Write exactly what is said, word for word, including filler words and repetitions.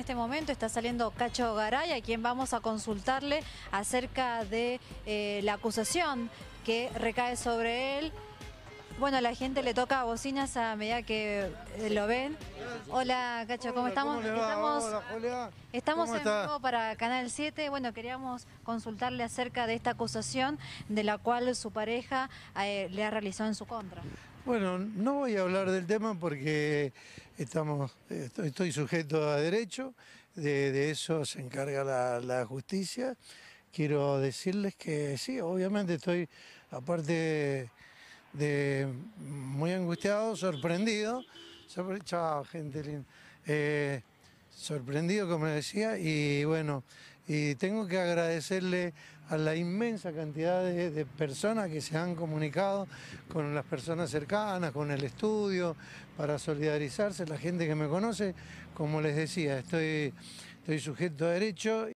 este momento está saliendo Cacho Garay, a quien vamos a consultarle acerca de eh, la acusación que recae sobre él. Bueno, a la gente le toca bocinas a medida que eh, lo ven. Hola, Cacho, ¿cómo Hola, estamos? ¿cómo le va? Estamos, Hola, Julia. estamos ¿Cómo en está? vivo para Canal siete. Bueno, queríamos consultarle acerca de esta acusación de la cual su pareja eh, le ha realizado en su contra. Bueno, no voy a hablar del tema porque estamos, estoy, estoy sujeto a derecho, de, de eso se encarga la, la justicia. Quiero decirles que sí, obviamente estoy, aparte de muy angustiado, sorprendido, sorpre- chao, gente linda, eh, sorprendido, como decía, y bueno, y tengo que agradecerle a la inmensa cantidad de, de personas que se han comunicado con las personas cercanas, con el estudio, para solidarizarse, la gente que me conoce, como les decía, estoy, estoy sujeto a derecho.